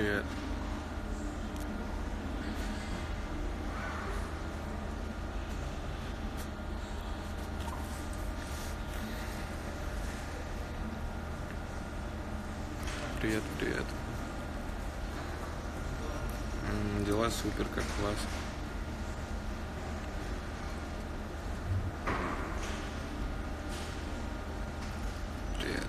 Привет. Привет, привет. Дела супер, как у вас? Привет.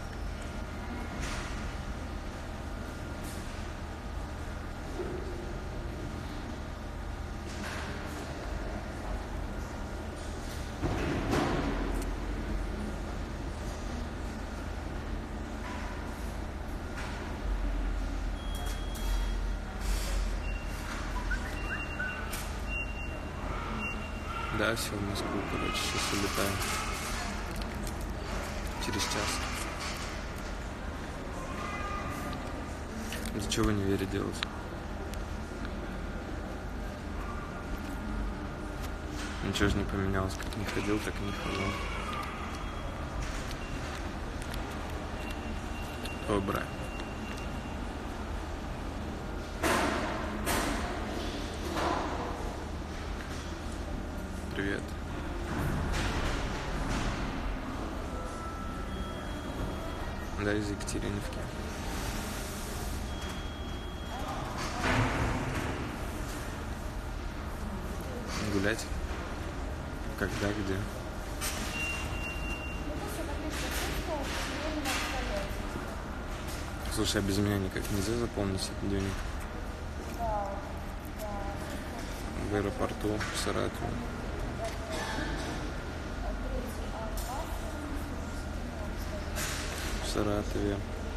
Да, все, в Москву, короче, сейчас улетаем. Через час. Ничего в универе делать? Ничего же не поменялось, как не ходил, так и не хожу. Доброе. Привет. Да, из Екатериновки. Гулять? Когда, где? Слушай, а без меня никак нельзя заполнить этот дневник? В аэропорту, в Саратове. В Саратове.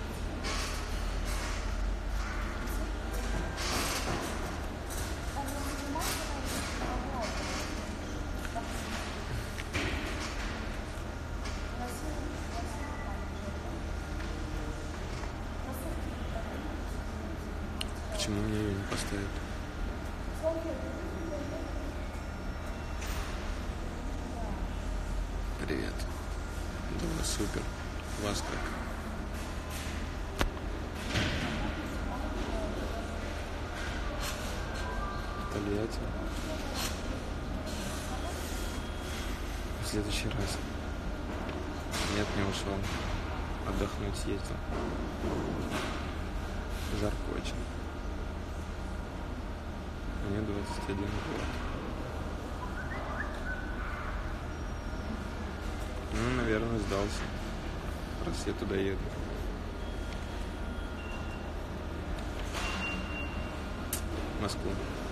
Почему мне ее не поставят? Привет. Да, супер. У вас как? Тольятти. В следующий раз. Нет, не ушел. Отдохнуть съездил. Жарко очень. Мне 21 год. Ну, наверное, сдался. Раз я туда еду. В Москву.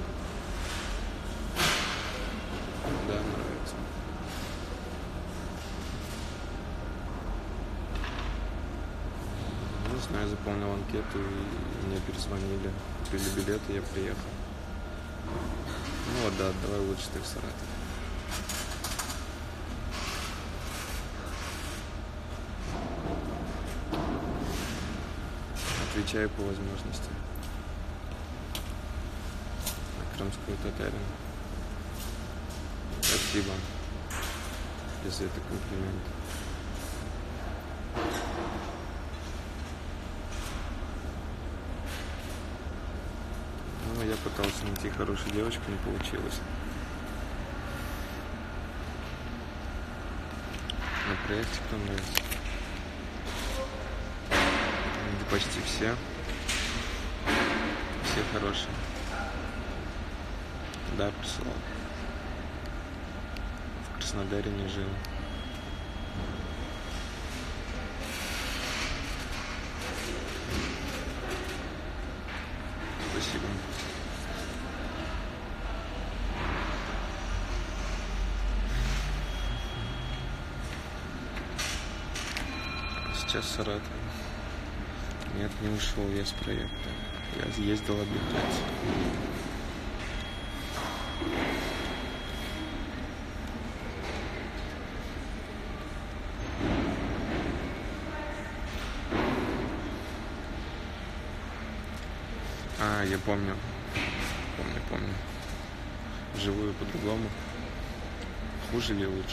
Да, нравится. Не знаю, заполнил анкету и мне перезвонили. Купили билеты, я приехал. Ну вот, да, давай лучше ты в Саратов. Отвечаю по возможности. На крымскую татарину. Спасибо, если это комплимент. Ну, я пытался найти хорошую девочку, не получилось. На проекте кто нравится? Почти все. Все хорошие. Да, присылал. В Краснодаре не жил. Спасибо. Сейчас Саратов. Нет, не ушел я с проекта. Я съездил отдыхать. А, я помню. Помню. Живую по-другому. Хуже или лучше?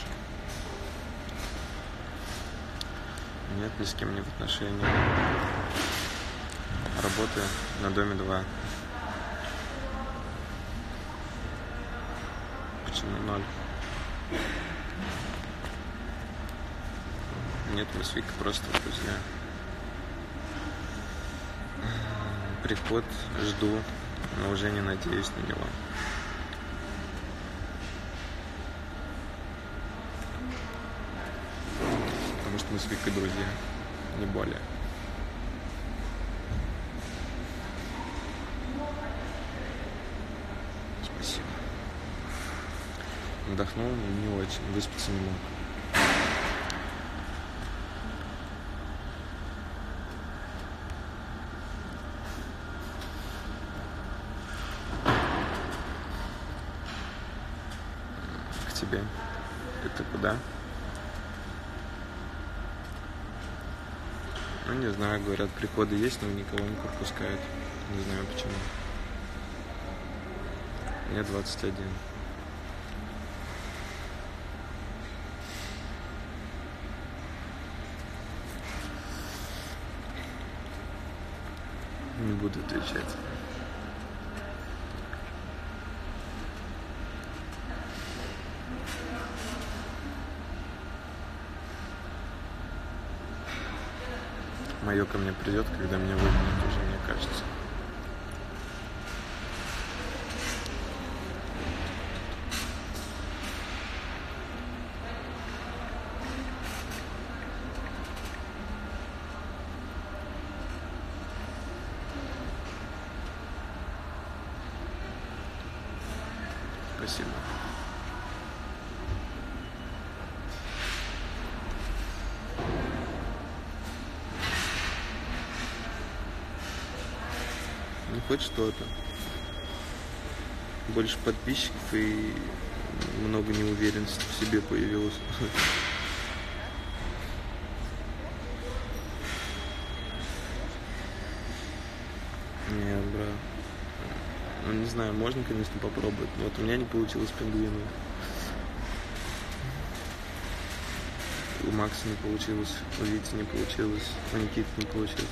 Нет, ни с кем не в отношениях. работы на Доме 2. Почему 0? Нет, мы с Викой просто друзья. Приход жду, но уже не надеюсь на него. Потому что мы с Викой друзья, не более. Спасибо. Отдохнул, не очень, выспаться не мог. К тебе. Это куда? Ну, не знаю, говорят, приходы есть, но никого не пропускают. Не знаю почему. Мне 21. Не буду отвечать. Мое ко мне придет, когда меня выгонят уже, мне кажется. Спасибо. Ну, хоть что-то. Больше подписчиков и много неуверенности в себе появилось. Нет, брат. Ну, не знаю, можно, конечно, попробовать. Но вот у меня не получилось пингвину. У Макса не получилось, у Вити не получилось, у Никиты не получилось.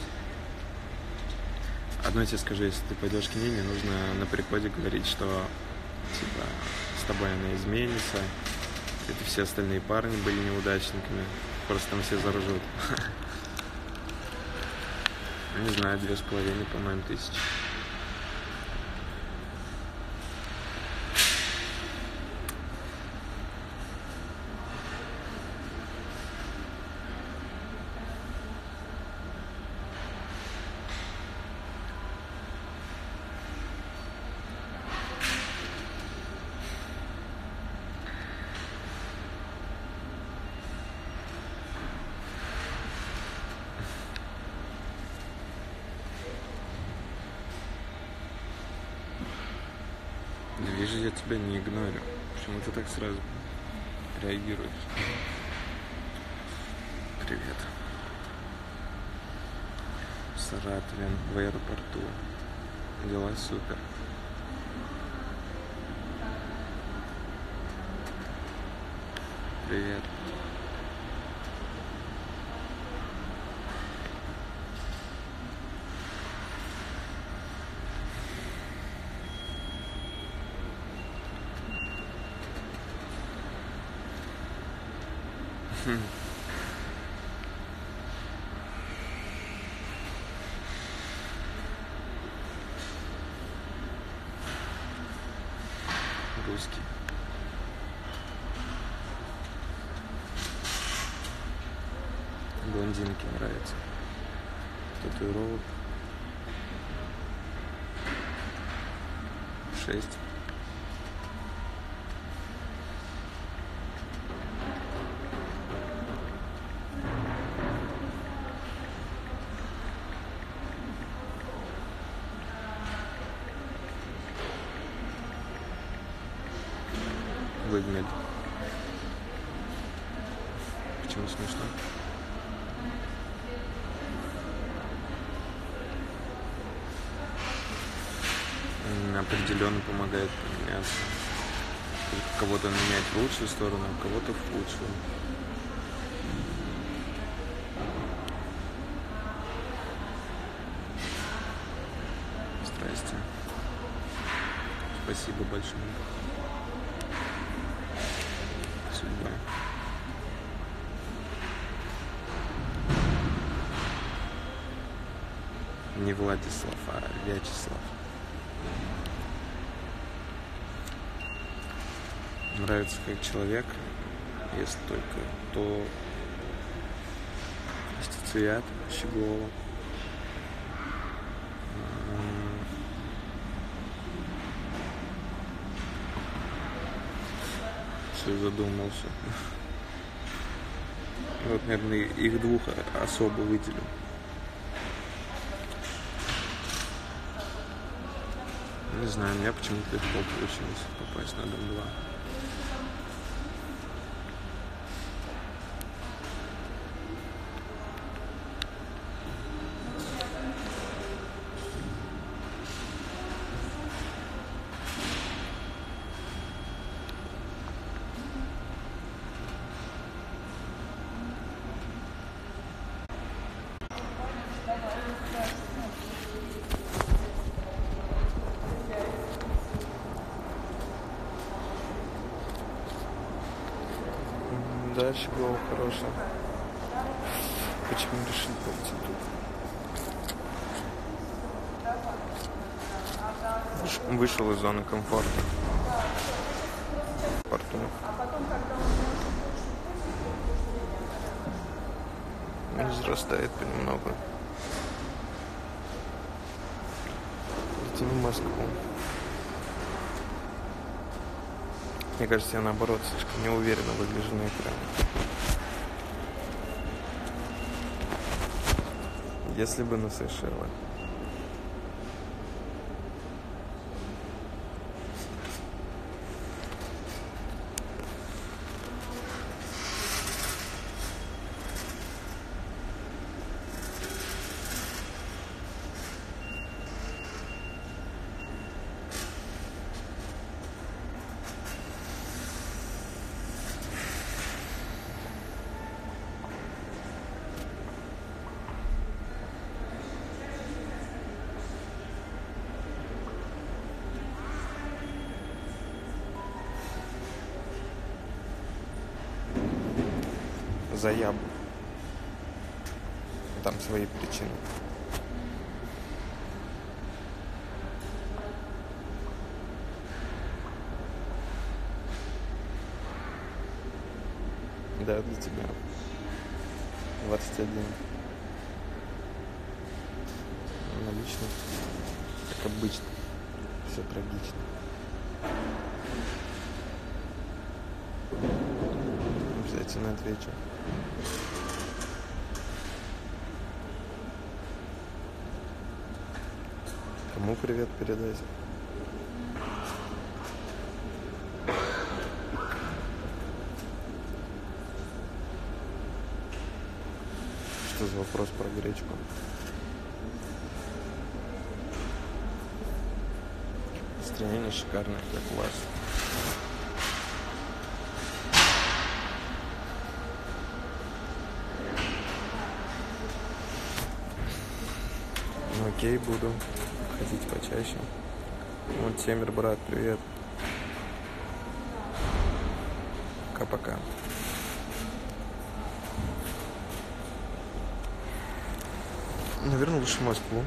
Одно тебе скажу, если ты пойдешь к Нине, нужно на приходе говорить, что типа с тобой она изменится, это все остальные парни были неудачниками, просто там все заржут. Не знаю, 2,5, по-моему, тысячи. Да вижу, я тебя не игнорю. Почему ты так сразу реагируешь? Привет. В Саратове, в аэропорту. Дела супер. Привет. Русский. Блондинке нравится. Татуировок 6. Выгнали. Почему смешно? Определенно помогает поменяться. Кого-то менять в лучшую сторону, а кого-то в худшую. Спасибо большое. Судьба. Не Владислав, а Вячеслав. Нравится как человек, если только, то Цвят Щеглова. Все задумался. Вот, наверное, их двух особо выделю. Не знаю, у меня почему-то легко получилось попасть на Дом-2. Да, Щеглова хорошая. Почему решил пойти тут? Вышел из зоны комфорта. Возрастает понемногу. Летим в Москву. Мне кажется, я наоборот слишком неуверенно выгляжу на экране. Если бы на Сейшелы. За Ябу. Там свои причины. Да, для тебя. 21. Налично. Как обычно. Все трагично. Обязательно отвечу. Кому привет передать? Что за вопрос про гречку? Настроение шикарное, как у вас. Ну окей, буду ходить почаще. Вот Темир, брат, привет. Пока-пока. Наверное, лучше в Москву.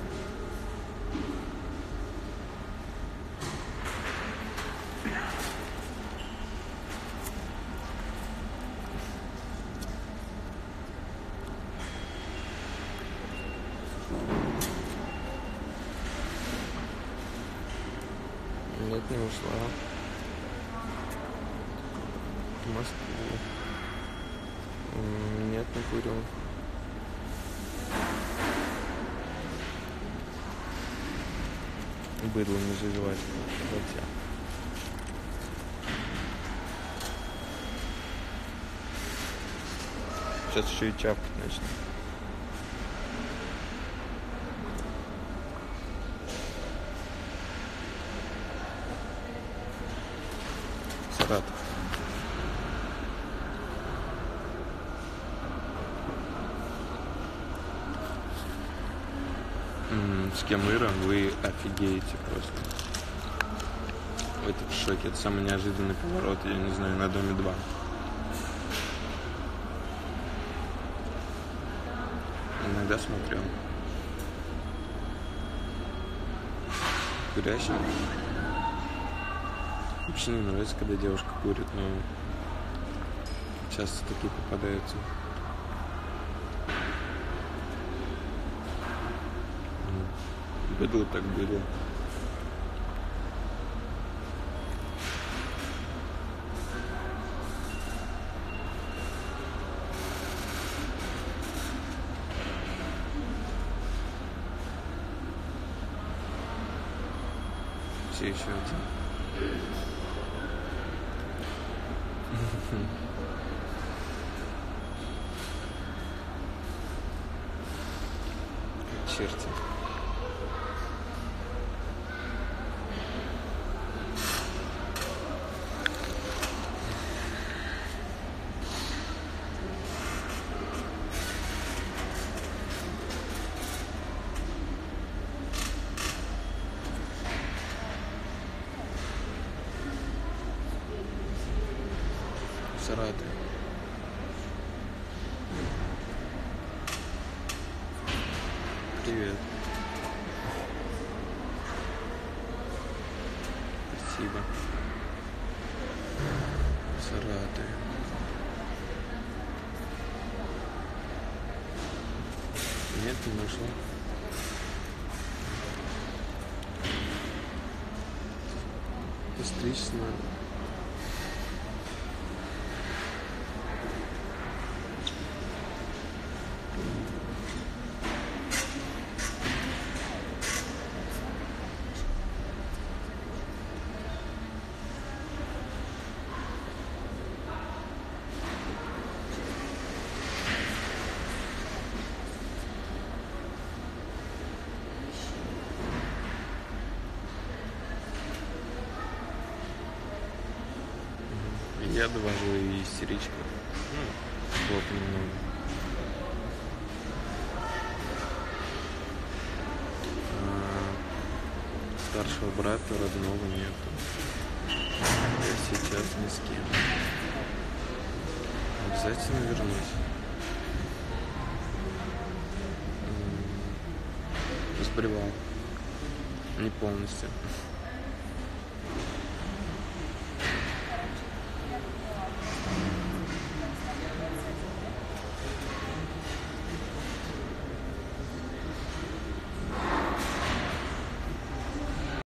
Нет, не ушла. В Москву. Нет, не курю. Быдло не заживать. Хотя. Сейчас еще и чавкать начнет. Саратов. С кем Ира, вы офигеете просто. Это в шоке. Это самый неожиданный поворот, я не знаю, на Доме 2. Иногда смотрел. Курящим. Вообще не нравится, когда девушка курит, но часто такие попадаются. Быдло так быдло. Все еще один. Черти. Саратов. Привет. Спасибо. Саратов. Нет, не нашла. Постричься надо. Я довожу и истеричку. Было понемногу. Старшего брата родного нету. Я сейчас ни с кем. Обязательно вернусь. Сбривал. Не полностью.